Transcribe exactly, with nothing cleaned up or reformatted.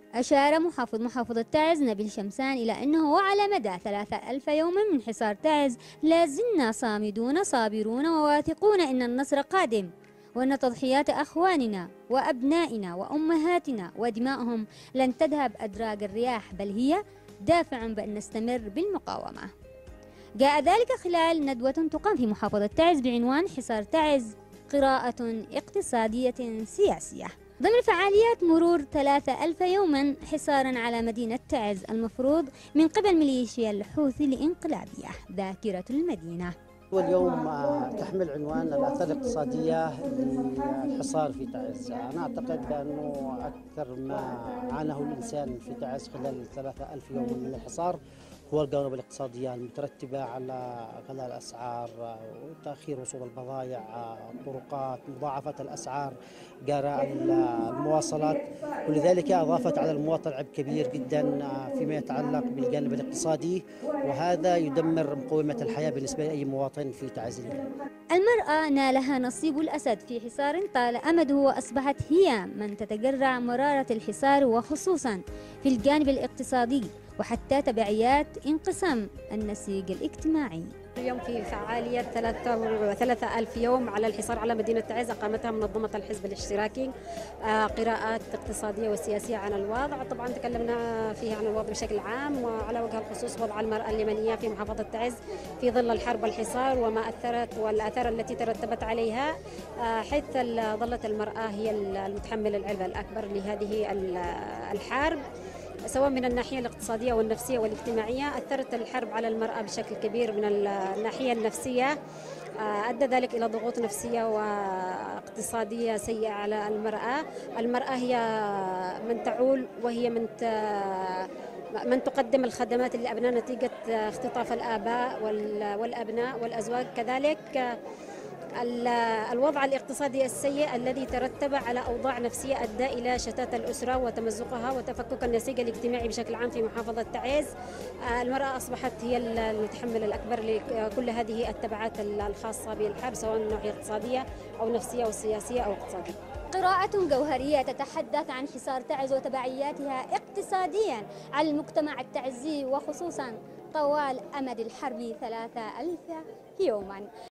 أشار محافظ محافظة تعز نبيل شمسان إلى أنه وعلى مدى ثلاثة ألف يوم من حصار تعز لا زلنا صامدون صابرون وواثقون أن النصر قادم، وأن تضحيات أخواننا وأبنائنا وأمهاتنا ودمائهم لن تذهب أدراج الرياح، بل هي دافع بأن نستمر بالمقاومة. جاء ذلك خلال ندوة تقام في محافظة تعز بعنوان حصار تعز قراءة اقتصادية سياسية، ضمن فعاليات مرور ثلاثة ألف يوما حصارا على مدينة تعز المفروض من قبل ميليشيا الحوثي الانقلابية ذاكرة المدينة. واليوم تحمل عنوان الآثار الاقتصادية للحصار في تعز. أنا أعتقد بأنه أكثر ما عاناه الإنسان في تعز خلال ثلاثة ألف يوم من الحصار هو الجوانب الاقتصادية المترتبة على غلاء الأسعار وتأخير وصول البضائع، الطرقات، مضاعفة الأسعار، جراء المواصلات، ولذلك أضافت على المواطن عبء كبير جدا فيما يتعلق بالجانب الاقتصادي، وهذا يدمر مقومة الحياة بالنسبة لأي مواطن في تعز. المرأة نالها نصيب الأسد في حصار طال أمده، وأصبحت هي من تتجرع مرارة الحصار، وخصوصا في الجانب الاقتصادي وحتى تبعيات انقسام النسيج الاجتماعي. اليوم في فعالية ثلاثة ألف يوم على الحصار على مدينة تعز أقامتها منظمة الحزب الاشتراكي، قراءات اقتصادية وسياسية عن الوضع. طبعا تكلمنا فيها عن الوضع بشكل عام، وعلى وجه الخصوص وضع المرأة اليمنية في محافظة تعز في ظل الحرب والحصار وما أثرت والآثار التي ترتبت عليها، حيث ظلت المرأة هي المتحمل العبء الأكبر لهذه الحرب، سواء من الناحية الاقتصادية والنفسية والاجتماعية. أثرت الحرب على المرأة بشكل كبير من الناحية النفسية، أدى ذلك إلى ضغوط نفسية واقتصادية سيئة على المرأة. المرأة هي من تعول وهي من من تقدم الخدمات للأبناء نتيجة اختطاف الآباء والأبناء والأزواج. كذلك الوضع الاقتصادي السيء الذي ترتب على أوضاع نفسية أدى إلى شتات الأسرة وتمزقها وتفكك النسيج الاجتماعي بشكل عام في محافظة تعز. المرأة أصبحت هي المتحمل الأكبر لكل هذه التبعات الخاصة بالحرب، سواء من ناحية اقتصادية أو نفسية أو سياسية أو اقتصادية. قراءة جوهرية تتحدث عن حصار تعز وتبعياتها اقتصاديا على المجتمع التعزي، وخصوصا طوال أمد الحرب ثلاثة ألف يوما.